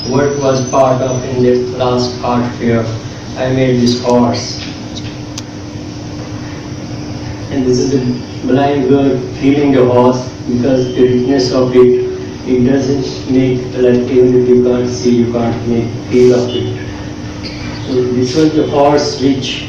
what was part of in the last art fair. I made this horse. And this is a blind girl feeling the horse because the richness of it doesn't make, like even if you can't see, you can't make feel of it. So this was the horse which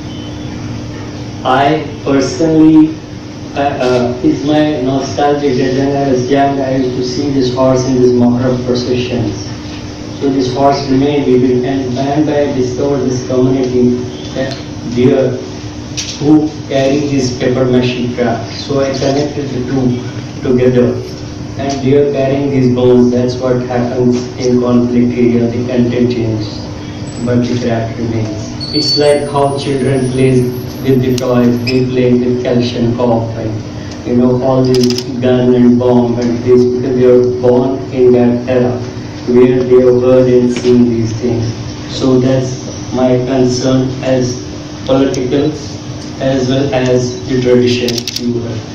I personally, is my nostalgic that when I was young I used to see this horse in these Muharram processions. So this horse remained with me, and by and by I discovered this community deer who carry this paper mache craft. So I connected the two together. And deer carrying these bones, that's what happens in conflict area, the content changes, but the craft remains. It's like how children play with the toys, they play with calcium cough and all these gun and bomb and this, because they are born in that era where they have heard and seen these things. So that's my concern as political as well as the tradition you heard.